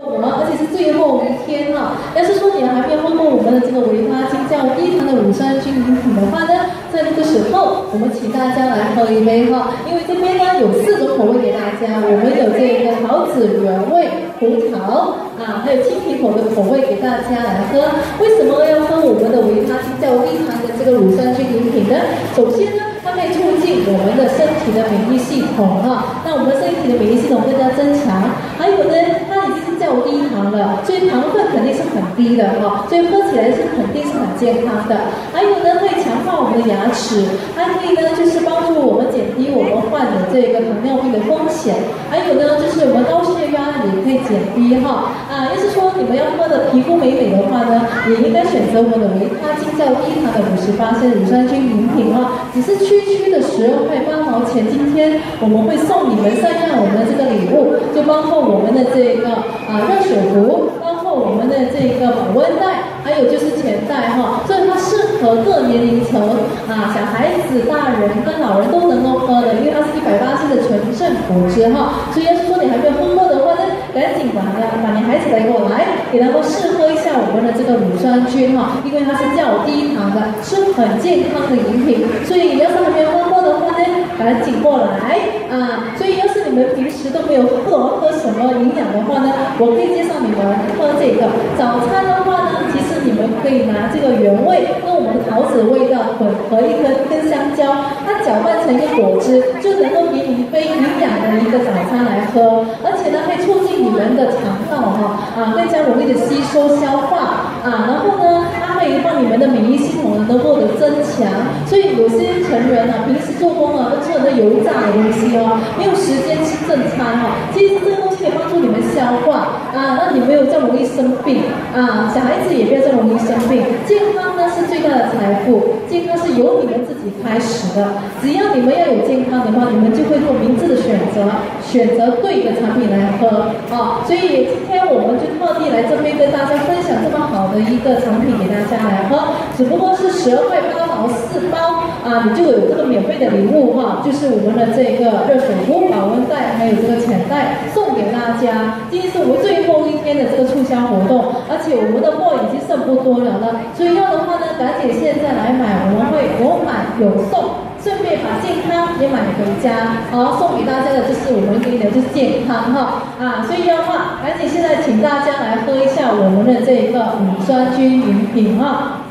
而且是最后一天哈。要是说你还没有喝过我们的这个维他精较低糖的乳酸菌饮品的话呢，在这个时候我们请大家来喝一杯哈，因为这边呢有4种口味给大家，我们有这个桃子原味、胡桃啊，还有青苹果的口味给大家来喝。为什么要喝我们的维他精较低糖的这个乳酸菌饮品呢？首先呢，它可以促进我们的身体的免疫系统哈，让我们身体的免疫系统更加增强。还有呢，它已经是较低糖了，所以糖分肯定是很低的哈，所以喝起来是肯定是很健康的。还有呢，可以强化我们的牙齿，还可以呢就是帮助我们减低我们患的这个糖尿病的风险。还有呢，就是我们高血压也可以减低哈。要是说你们要喝的皮肤美美的话呢，也应该选择我们的维他精较低糖的58%乳酸菌饮品哈，只是区的12块8毛钱。今天我们会送你们3样我们的这个礼物，就包括我们的这个热水壶，包括我们的这个保温袋，还有就是钱袋哈，所以它适合各年龄层小孩子、大人跟老人都能够喝的，因为它是180%的纯正果汁哈。所以要是说你还没有喝过的话呢，赶紧把你孩子带过来，给他们试喝一下我们的这个乳酸菌哈，因为它是较低糖的，是很健康的饮品。所以要是还没有喝过的话呢，赶紧过来所以要是你们平时都没有喝什么营养的话呢，我可以介绍你们喝这个。早餐的话呢，其实你们可以拿这个原味跟我们的桃子味道混合一根香蕉，它搅拌成一个果汁，就能够给你一杯营养的一个早餐来喝，而且呢，可以促进你们的肠道更加容易的吸收消化然后呢，它可以让你们的免疫系统能够的增强。所以有些成人平时做工都吃很多油炸的东西没有时间吃正餐其实这个东西可以帮助你们消化让你没有这么容易生病小孩子也不要这么容易生病。健康呢是最大的财富，健康是由你们自己开始的。只要你们要有健康的话，你们就会做明智的选择，选择对的产品来喝所以今天我们就特地来这边跟大家分享这么好的一个产品给大家来喝，只不过是12块8毛4包你就有这个免费的礼物就是我们的这个热水壶、保温袋还有这个钱袋送给大家。今天是我们最后一天的这个促销活动，而且我们的货已经剩不多了所以要的话呢，赶紧现在来买，我们会有买有送，顺便把健康也买回家送给大家的就是我们给你的就是健康所以要的话，赶紧现在请大家来喝一下我们的这个乳酸菌饮品